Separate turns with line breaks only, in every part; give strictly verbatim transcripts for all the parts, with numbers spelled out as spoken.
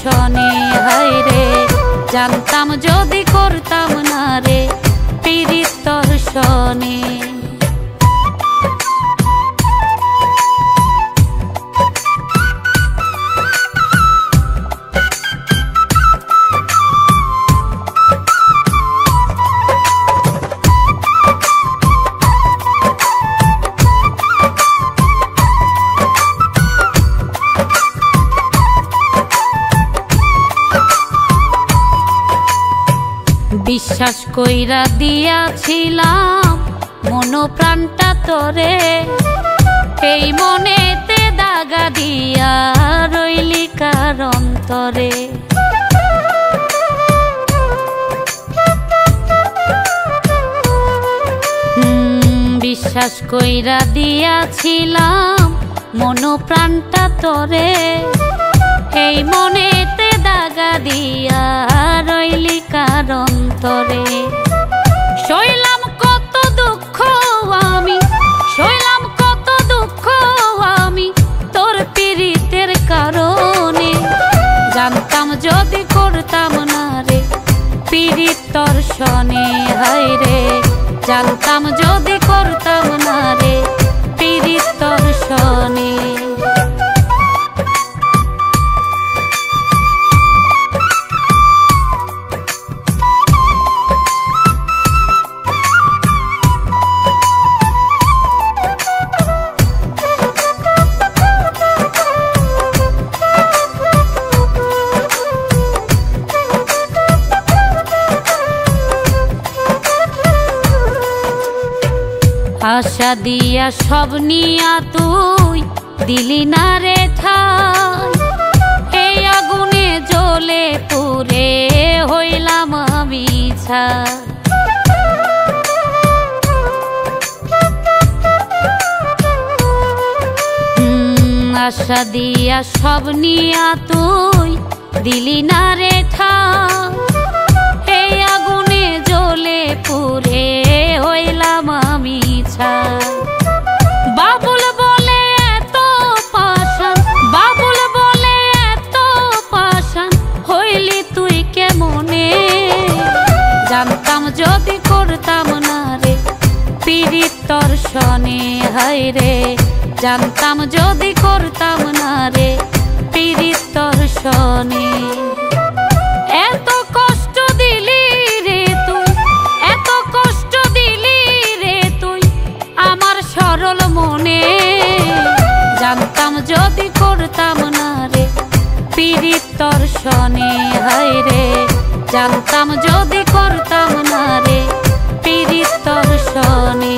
দর্শনে হায় রে জানতাম যদি করতাম না রে পীড়িত দর্শনে। বিশ্বাস কইরা দিয়াছিলাম মন প্রাণটা তোরে, এই মনেতে দাগা দিয়া রইলি কার অন্তরে। বিশ্বাস কইরা দিয়াছিলাম মন প্রাণটা তোরে, এই মনেতে দাগা দিয়া রইলি কার অন্তরে। সইলাম কত দুঃখ আমি, সইলাম কত দুঃখ আমি তোর পীড়িতের কারণে। জানতাম যদি করতাম না রে পীড়িত দর্শনে হায় রে জানতাম যদি করতাম না রে পীড়িত দর্শনে। আশা দিয়া সব নিয়া তুই দিলি না রে ঠাই, এই আগুনে জ্বলে পুড়ে হইলাম আমি ছাই। আশা দিয়া সব নিয়া তুই দিলি না রে ঠাই, এই আগুনে জ্বলে পুড়ে হইলাম আমি ছাই। বাবুল বলে এত পাষাণ, বাবুল বলে এত পাষাণ হইলি তুই কেমনে। জানতাম যদি করতাম না রে পীড়িত দর্শনে হায় রে জানতাম যদি করতাম না রে পীড়িত দর্শনে। এত কষ্ট দিলি রে তুই, এত কষ্ট দিলি রে তুই আমার সরল মনে। জানতাম যদি করতাম না রে পীড়িত দর্শনে হায় রে জানতাম যদি করতাম না রে পীড়িত দর্শনে।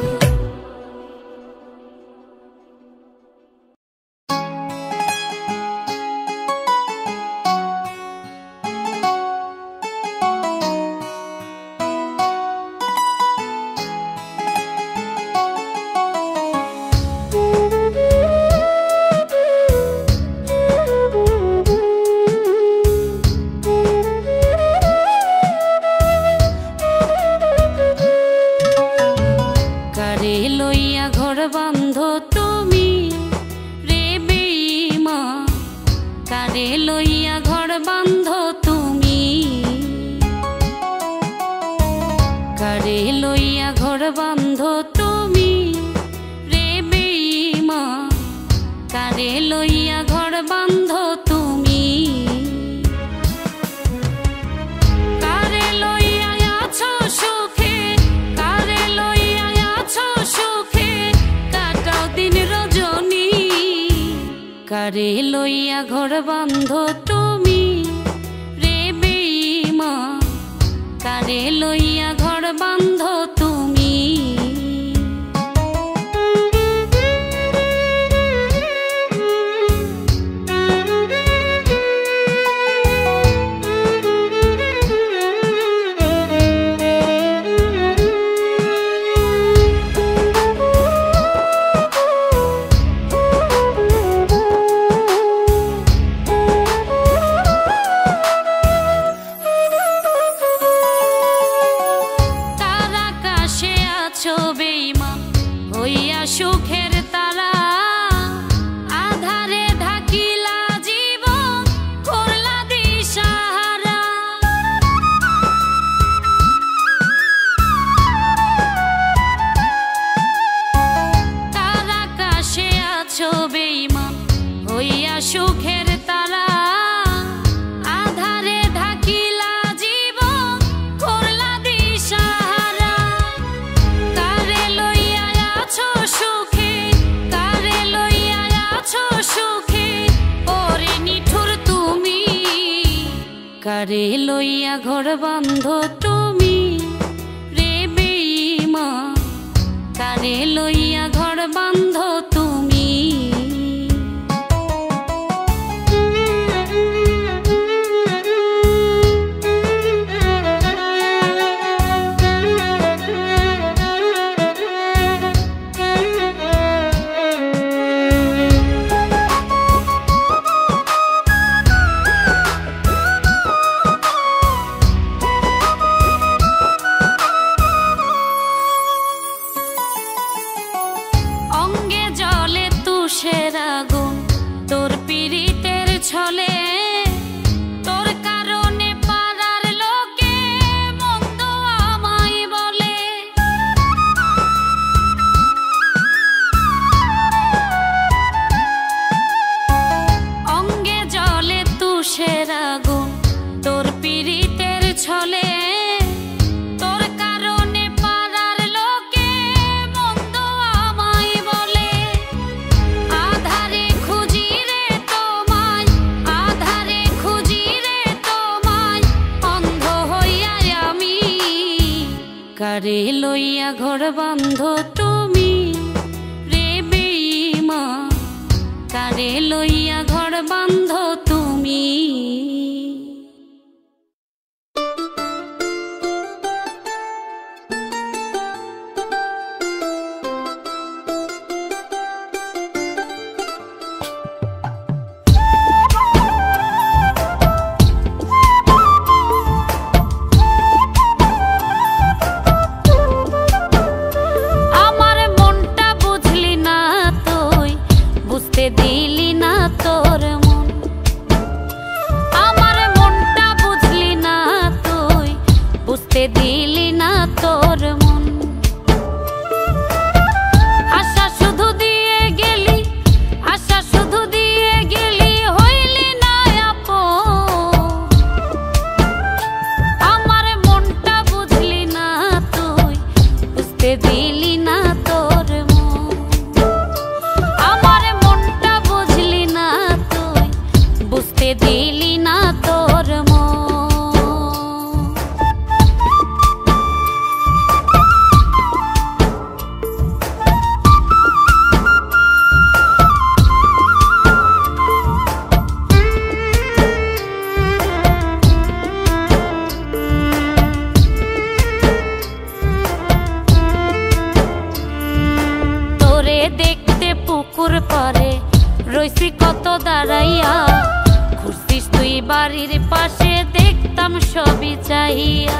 কারে লইয়া ঘর বান্ধ তুমি রে বেঈমান, কারে লইয়া ঘর বান্ধ তুমি। তারা কারে লইয়া ঘর বান্ধ তুমি রে বেঈমান, কারে লইয়া ঘর বান্ধ তুমি। অঙ্গে জলে তুষের আগুন তোর পীড়িতের ছলে, তোর কারণে পাড়ার লোকে মন্দ আমায় বলে। অঙ্গে জলে তুষের আগুন তোর পীড়িতের ছলে, কারে লইয়া ঘর বান্ধ তুমি রে বেঈমান, কারে লইয়া ঘর বান্ধ তুমি। দিলি না তোর মন, আমার মনটা বুঝলি না তুই, বুঝতে দিলি না তোর মন। আশা শুধু দিয়ে গেলি, আশা শুধু দিয়ে গেলি, হইলি না আপন। আমার মনটা বুঝলি না তুই, বুঝতে দিলি না তোর মন। আমার বুঝতে দিলি না তোর মন। তোরে দেখতে পুকুর পারে রইছি কত দাঁড়াইয়া, ঘুরছিস তুই বাড়ির পাশে দেখতাম সবই চাহিয়া।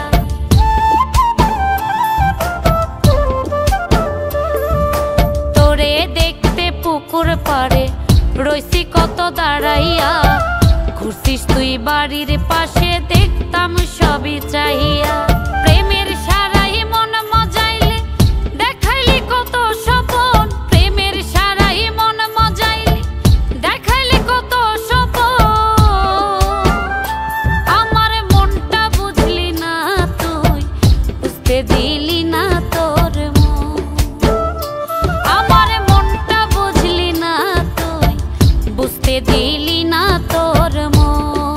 তোরে দেখতে পুকুর পাড়ে রইছি কত দাঁড়াইয়া, ঘুরছিস তুই বাড়ির পাশে দেখতাম সবই চাহিয়া। প্রেমের সারাই মন মজাইলে দেখাইলি কত স্বপন, প্রেমের সারাই মন মজাইলে দেখাইলি কত স্বপন। আমার মনটা বুঝলি না তুই, বুঝতে দিলি না তোর মন। আমার মনটা বুঝলি না তুই, বুঝতে দিলি না তোর মন।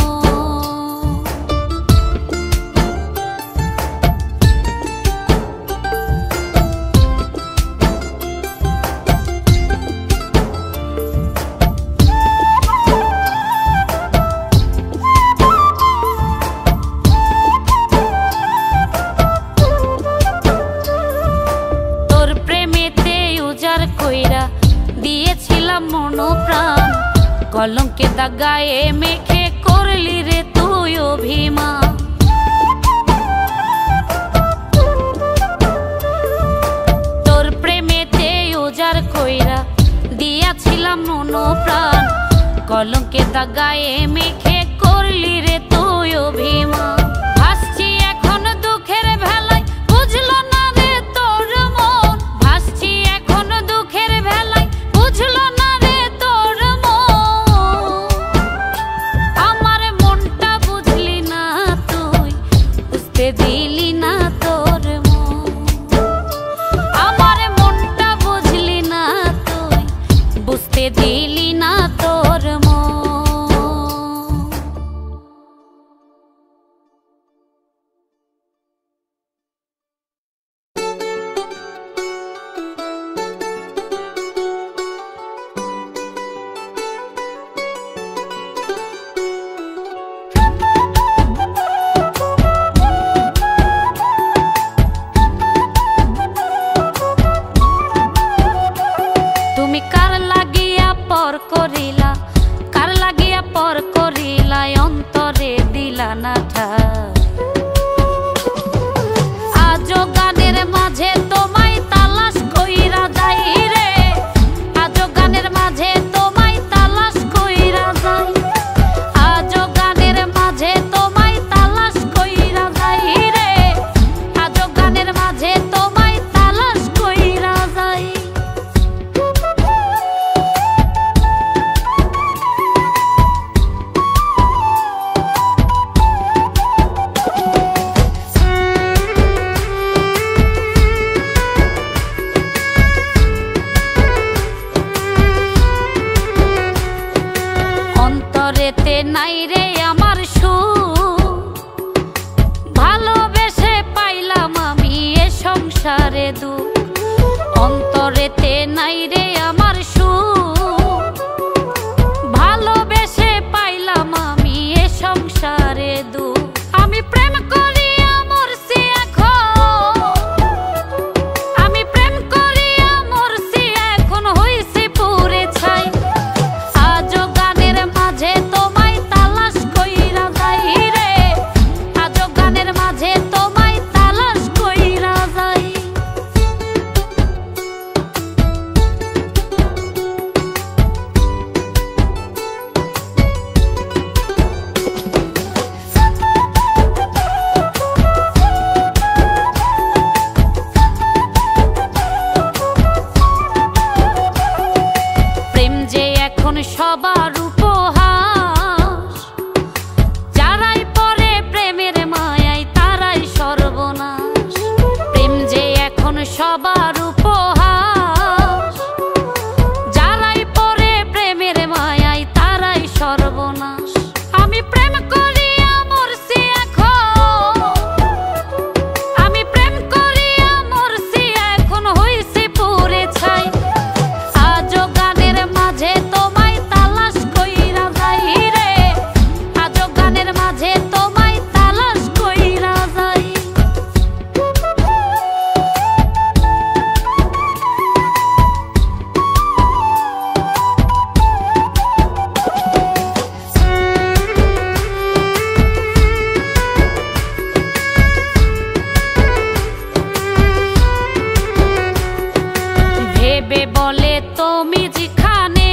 দিয়েছিলাম মন প্রাণ, কলঙ্কে দাগায়ে মেখে করলি রে তুই অভিমান। তোর প্রেমেতে উজাড় কইরা দিয়েছিলাম মন প্রাণ, কলঙ্কে দাগায়ে মেখে করলি রে তুই অভিমান। ভাসছি এখন দুঃখের ভেলায়, বুঝলো না রে তোর মন। ভাসছি এখন দুঃখের ভেলায়, বুঝলো না রে তোর মন। আমার মনটা বুঝলি না তুই, বুঝতে দিলি না তোর মন। আমার মনটা বুঝলি না তুই, বুঝতে দিলি না তোর মন। সংসারে দুঃখ অন্তরেতে নাই রে আমার সুখ ভালোবেসে পাইলাম আমি এ সংসারে দুঃখ আমি প্রেম করিয়া মরছি এখন আমি প্রেম করিয়া মরছি এখন হইছি পুরে ছাই আজও গানের মাঝে তোমায় তালাশ কইরা যাই রে আজও গানের মাঝে তোমায় তালাশ কইরা যাই সবার উপহাস যারাই পরে প্রেমের মায়ায় তারাই সর্বনাশ প্রেম যে এখন সবার উপহাস যারাই পরে প্রেমের মায়ায় তারাই সর্বনাশ আমি প্রেম করিয়া মরছি এখন আমি প্রেম করিয়া মরছি এখন হইছি পুরে ছাই আজও গানের মাঝে তোমায় তালাশ কইরা যাই রে আজও গানের মাঝে তোমায় তালাশ কইরা যাই ভেবে বলে তুমি যেখানে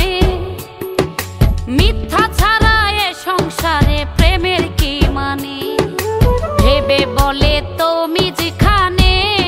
মিথ্যা ছাড়া এ সংসারে প্রেমের কি মানে ভেবে বলে তুমি যেখানে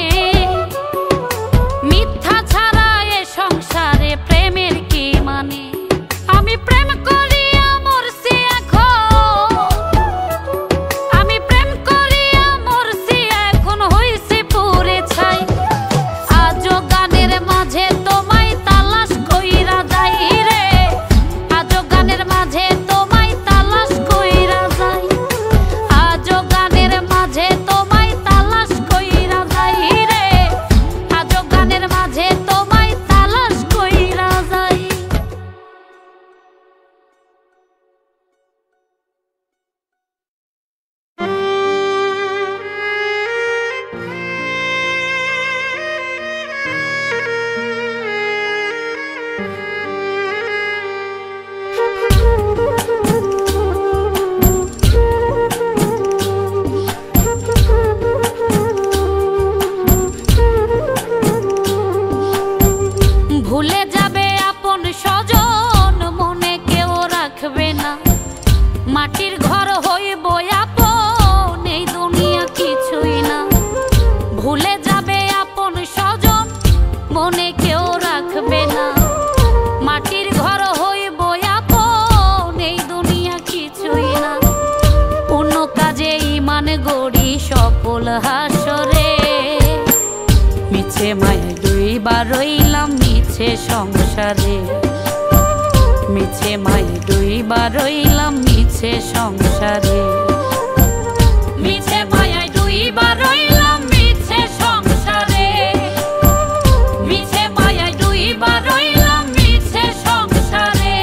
মিথ্যা ছাড়া এ সংসারে প্রেমের কি মানে আমি প্রেম করিয়া মরছি এখন আমি প্রেম করিয়া মরছি এখন হইছি পুরে ছাই আজও গানের মাঝে তোমায় তালাশ কইরা যাই রে আজও গানের মাঝে তোমায় তালাশ কইরা যাই আজও গানের মাঝে তোমায় তালাশ কইরা যাই রে আজও গানের মাঝে তোমায় তালাশ কইরা যাই ভুলে যাবে আপন স্বজন মনে কেউ রাখবে না মাটির ঘর হইব আপন এই দুনিয়া কিছুই না ভুলে যাবে আপন স্বজন মনে কেউ রাখবে না মাটির ঘর হইব আপন এই দুনিয়া কিছুই না অন্য কাজে ইমান গড়ি সফল হাসরে মিছে মায়ে দুইবার রইলাম মিছে সংসারে মিছে মায়ে দুইবার রইলাম মিছে সংসারে মিছে মায়ায় দুইবার রইলাম মিছে সংসারে মিছে মায়ায় দুইবার রইলাম মিছে সংসারে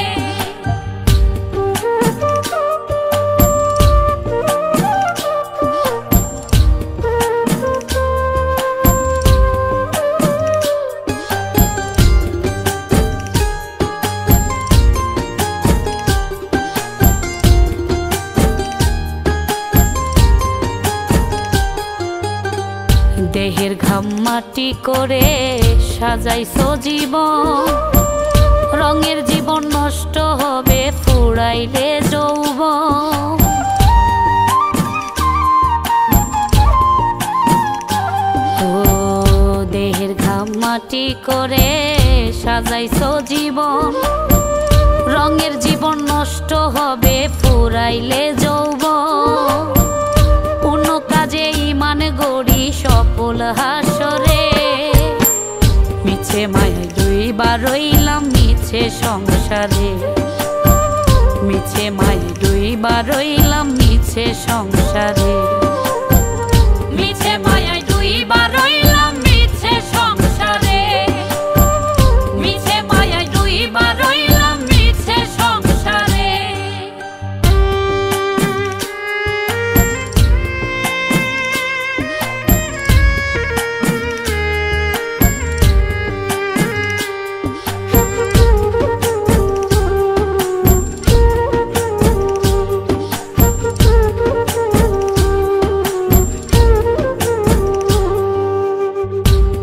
দেহের ঘাম মাটি করে সাজাইছো জীবন রঙের জীবন নষ্ট হবে ফুরাইলে যৌবন ও দেহের ঘাম মাটি করে সাজাইছো জীবন রঙের জীবন নষ্ট হবে ফুরাইলে যৌবন অন্য কাজে ইমান গড়ি সফল হাসরে মিছে মায়ায় দুইবার রইলাম মিছে সংসারে মিছে মায়ায় দুইবার রইলাম মিছে সংসারে মিছে মায়ায় দুইবার রইলাম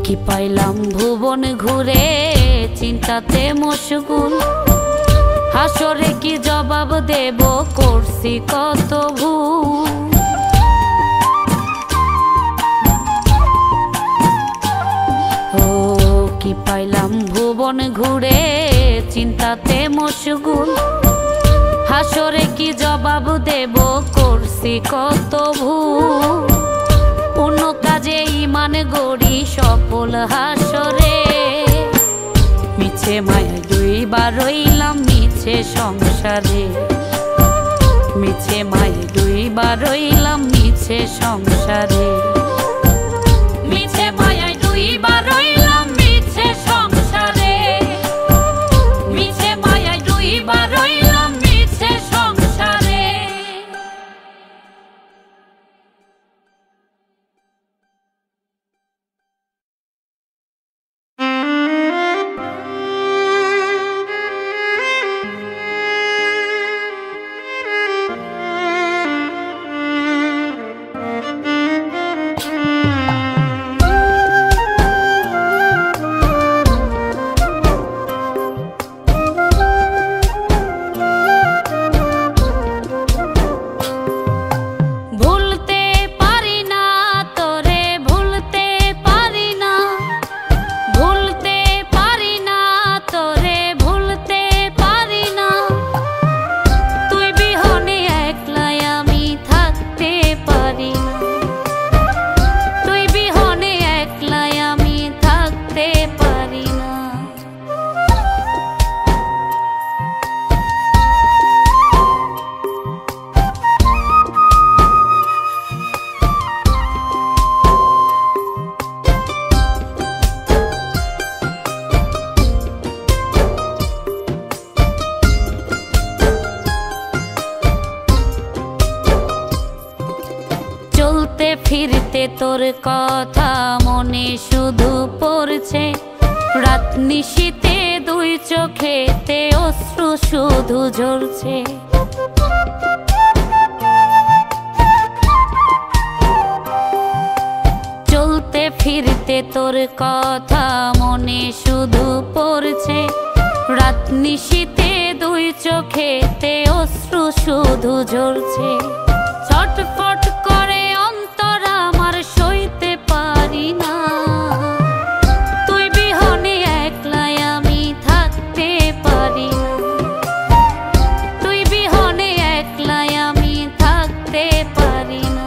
কি পাইলাম ভুবন ঘুরে চিন্তাতে মশগুল, হাসরে কি জবাব দেব করছি কত ভুল। ও কি পাইলাম ভুবন ঘুরে চিন্তাতে মশগুল, হাসরে কি জবাব দেব করছি কত ভুল। অন্য কাজে ইমান গড়ি সফল হাসরে, মিছে মায়া দুইবার রইলাম মিছে সংসারে, মিছে মায়া দুইবার রইলাম মিছে সংসারে, মিছে মায়া দুইবার রইলাম মিছে সংসারে, মিছে মায়া দুইবার রইলাম মিছে সংসারে। ফিরতে তোর কথা মনে শুধু পড়ছে, রাত নিশীতে দুই চোখেতে অশ্রু শুধু ঝরছে। চলতে ফিরতে তোর কথা মনে শুধু পড়ছে, রাত নিশীতে দুই চোখেতে অশ্রু শুধু ঝরছে। ছটফট করে অন্তর আমার সইতে পারি না, তুই বিহনে একলাই আমি থাকতে পারি না, তুই বিহনে একলাই আমি থাকতে পারি না।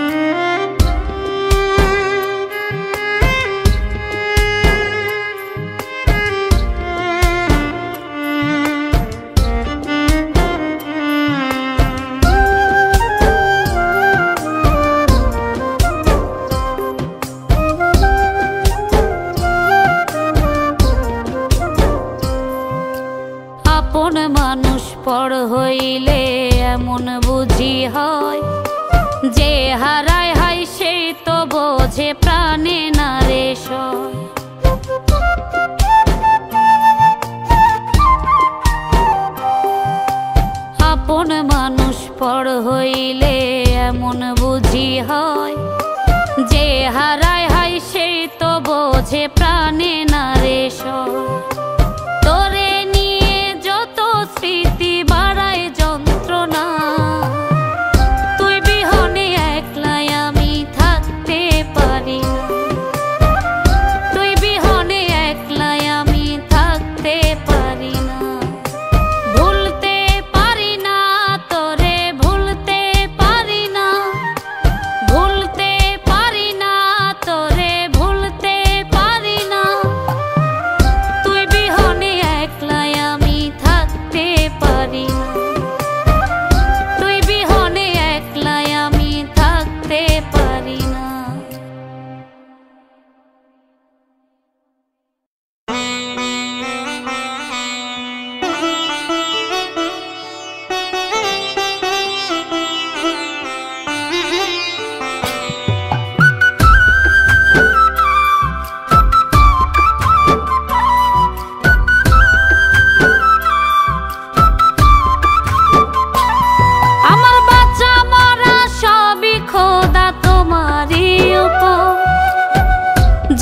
আপন মানুষ পর হইলে এমন বুঝি হয়, যে হারায় হাই সেই তো বোঝে প্রাণে না রে সয়। আপন মানুষ পর হইলে এমন বুঝি হয়, যে হারায় হাই সেই তো বোঝে প্রাণে না রে সয়। তোরে নিয়ে যত স্মৃতি বাড়ায় যন্ত্রণা, তুই বিহনে একলাই আমি থাকতে পারি না, তুই বিহনে একলাই আমি থাকতে পারি না। ভুলতে পারি না তোরে ভুলতে পারি না, ভুলতে পারি না তোরে ভুলতে পারি না।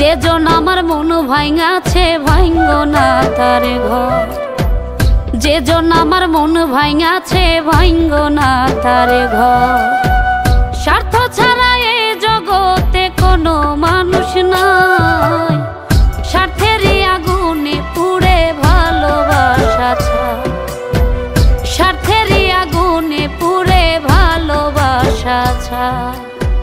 যে জন আমার মন ভাঙাছে ভাঙ্গো না তার ঘর, যে জন আমার মন ভাঙাছে ভাঙ্গো না তার ঘর। স্বার্থ ছাড়া এ জগতে কোনো মানুষ নাই, স্বার্থেরই আগুনে পুড়ে ভালোবাসা ছাই, স্বার্থেরই আগুনে পুড়ে ভালোবাসা ছাই।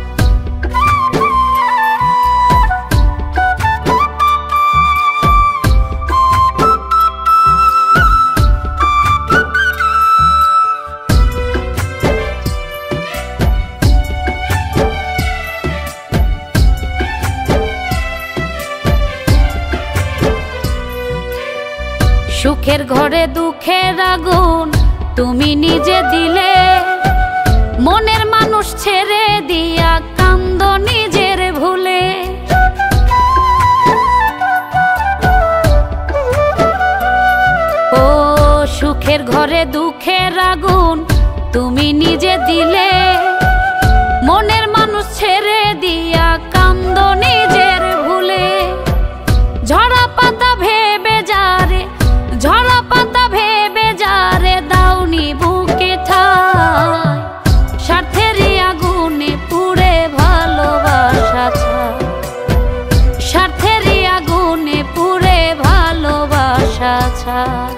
সুখের ঘরে দুঃখের আগুন তুমি নিজে দিলে, মনের মানুষ ছেড়ে দিয়া কান্দ নিজের ভুলে। ও সুখের ঘরে দুঃখের আগুন তুমি নিজে দিলে, মনের মানুষ ছেড়ে দিয়া কান্দ নিজের ভুলে। ঝরা পাতা ভেবে যারে, ঝরা পাতা ভেবে যারে দাউনি বুকে ঠাই, স্বার্থেরই আগুনে পুড়ে ভালোবাসা ছাই, স্বার্থেরই আগুনে পুড়ে ভালোবাসা ছাই।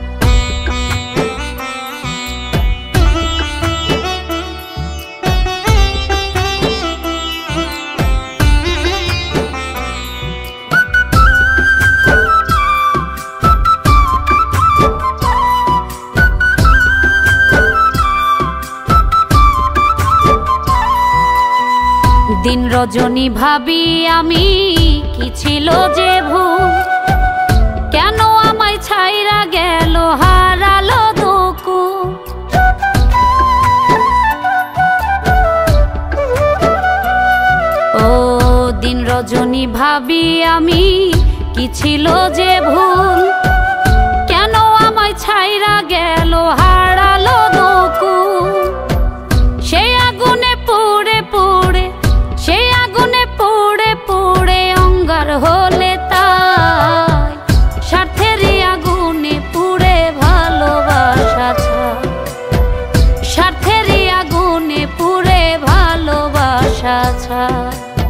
দিন রজনী ভাবি আমি কি ছিল যে ভুল, কেন আমায় ছাইরা গেল হারালো দুকু। ও দিন রজনী ভাবি আমি কি ছিল যে ভুল, কেন আমায় ছাইরা গেল হারালো দুকু। সেই আগুনে পুড়ে পুড়ে, সেই আগুনে পুড়ে পুড়ে অঙ্গার হলে তাই, স্বার্থেরই আগুনে পুড়ে ভালোবাসা ছাই, স্বার্থেরই আগুনে পুড়ে ভালোবাসা ছাই।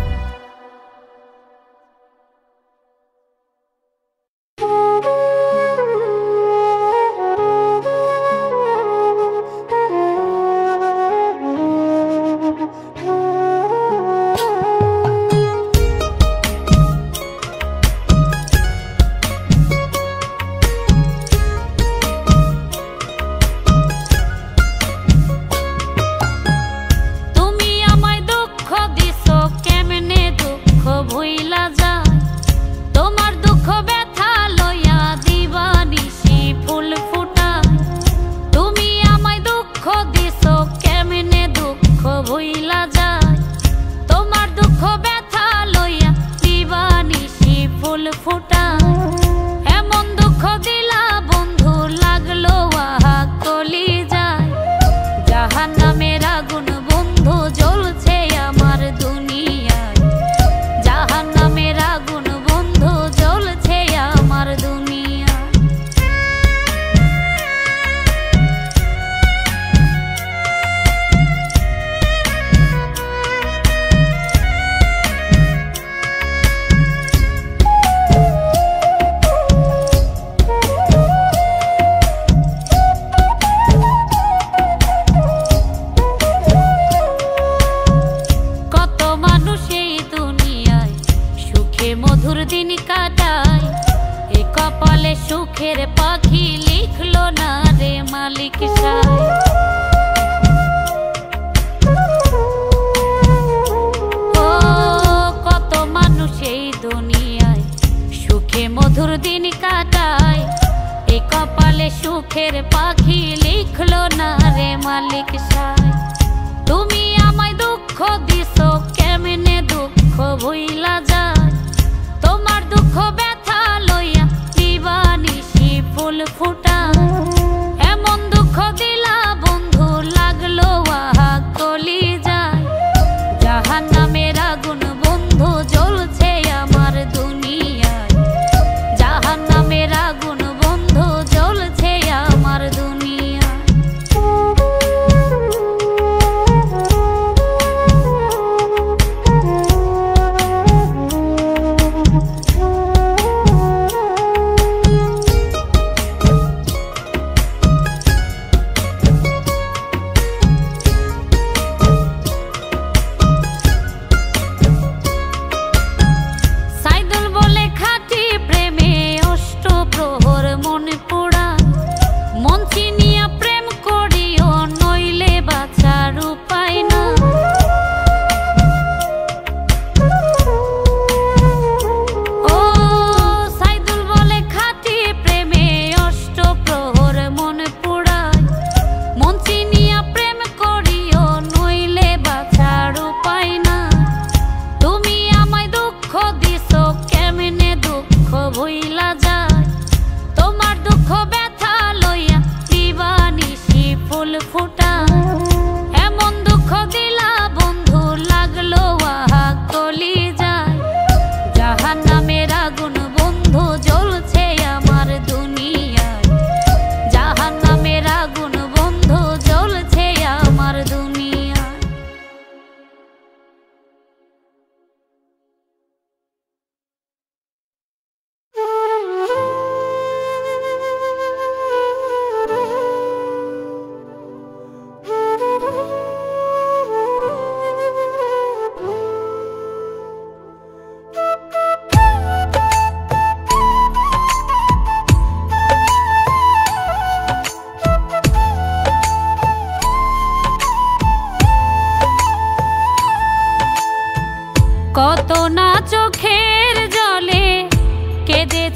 সুখের পাখি লিখলো না রে মালিক সাহেব। ও কত মানুষ এই দুনিয়ায় সুখে মধুর দিন কাটায়, এই কপালে সুখের পাখি লিখলো না রে মালিক সাহেব। তুমি আমায় দুঃখ দিছো কেমনে দুঃখ ভুইলা যায়, তোমার দুঃখ ব্যথা লইয়া দিবানিশি ফুল ফুটায়। এমন দুঃখ দিলা বন্ধু লাগলো আহা কলি যায়, জাহান্নামের আগুন বন্ধু জ্বলছে আমার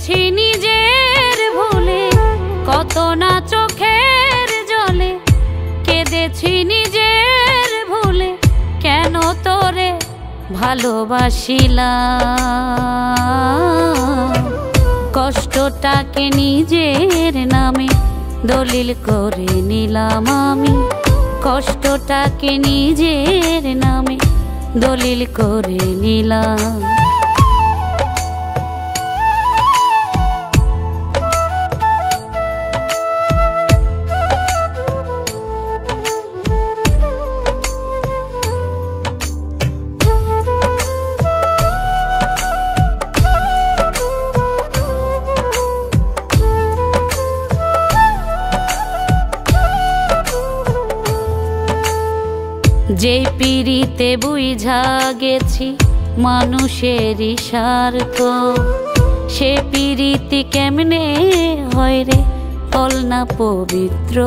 কেঁদেছি নিজের ভুলে, কত না চোখের জলে কেঁদেছি নিজের ভুলে, কেন তোরে ভালোবাসিলাম। কষ্টটাকে নিজের নামে দলিল করে নিলাম আমি, কষ্টটাকে নিজের নামে দলিল করে নিলাম। যে পিড়িতে বুঝা গেছি মানুষেরই স্বার্থ, সে পিড়িতি কেমনে হয় রে বল না পবিত্র।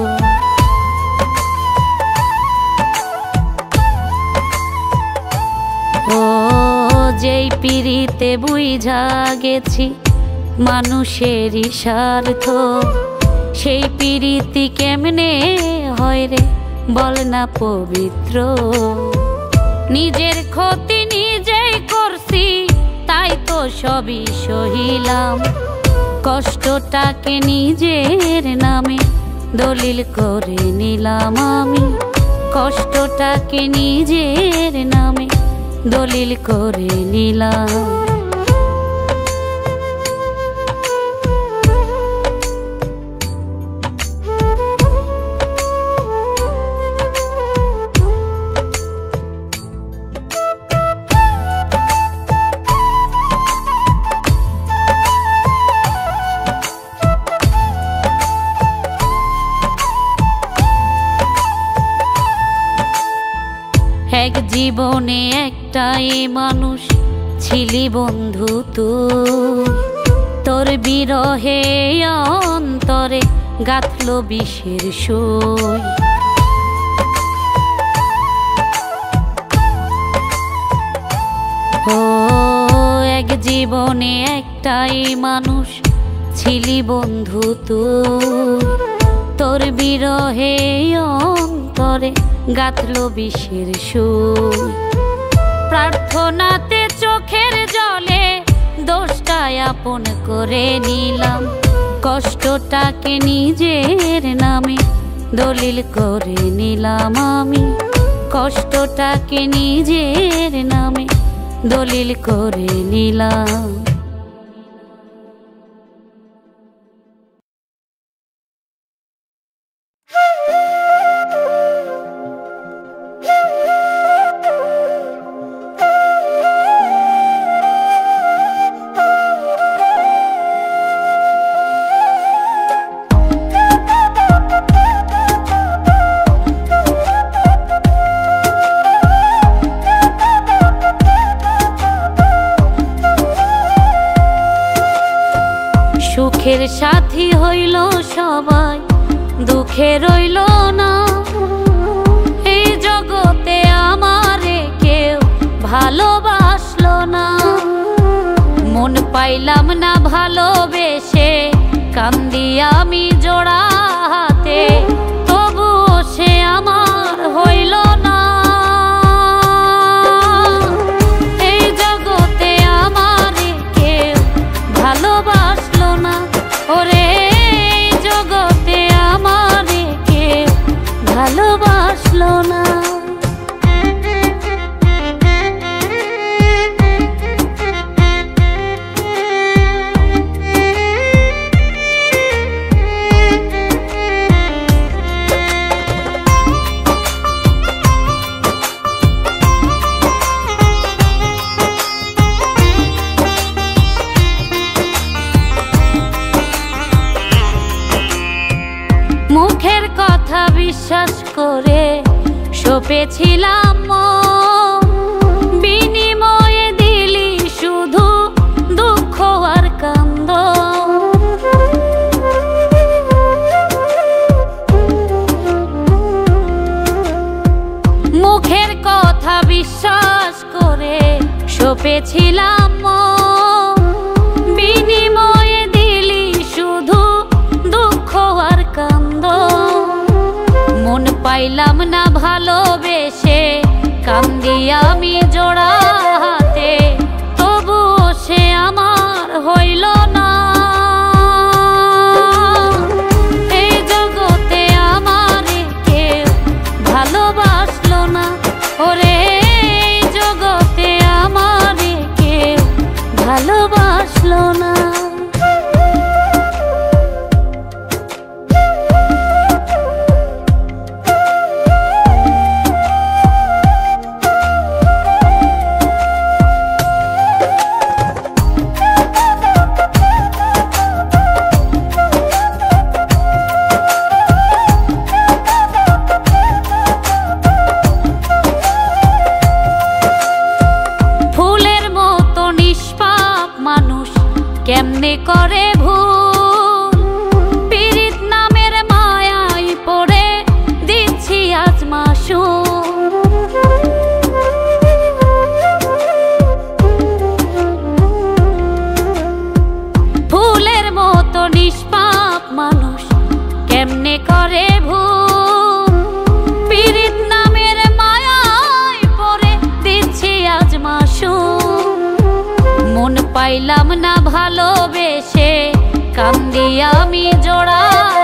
ও যেই পিড়িতে বুঝা গেছি মানুষেরই স্বার্থ, সেই পিড়িতি কেমনে হয় রে বল না পবিত্র। নিজের ক্ষতি নিজেই করছি তাই তো সবই সহিলাম, কষ্টটাকে নিজের নামে দলিল করে নিলাম আমি, কষ্টটাকে নিজের নামে দলিল করে নিলাম। এক জীবনে একটাই মানুষ ছিলি বন্ধু তুই, তোর বিরহে অন্তরে গাঁথলো বিষের সুই। ও এক জীবনে একটাই মানুষ ছিলি বন্ধু তুই, তোর বিরহে অন্তরে গাঁথলো বিষের সুই। প্রার্থনাতে চোখের জলে দোষটাই আপন করে নিলাম, কষ্টটাকে নিজের নামে দলিল করে নিলাম আমি, কষ্টটাকে নিজের নামে দলিল করে নিলাম। সুখের সাথী হইল সবাই, দুঃখে রইল না। এই জগতে আমারে কেউ ভালোবাসলো না, মন পাইলাম না ভালোবেসে, কান্দি আমি জোড়া হাতে, তবুও সে আমার হইল না। এই জগতে আমারে কেউ ভালোবাসলো না, ওরে এই জগতে আমারে কেউ ভালোবাসলো না। মুখের কথা বিশ্বাস করে সপেছিলাম মন, বিনিময়ে দিলি শুধু দুঃখ আর কান্দ। মুখের কথা বিশ্বাস করে সপেছিলাম মন, বিনিময়ে ভালোবাসলো না। কেমনে করে ভুল পীড়িত নামের মায়ায় পড়ে দিচ্ছি আজ মাসুল। ফুলের মতো নিষ্পাপ মানুষ কেমনে করে ভুল পীড়িত নামের মায়ায় পড়ে দিচ্ছি আজ মাসুল। মন পাইলাম না ভালোবেসে কান্দি আমি জোড়া